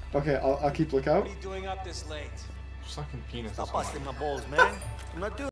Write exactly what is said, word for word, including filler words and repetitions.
Okay, I'll, I'll keep lookout. What are you doing up this late? Sucking penis. Stop busting my balls, man. I'm not doing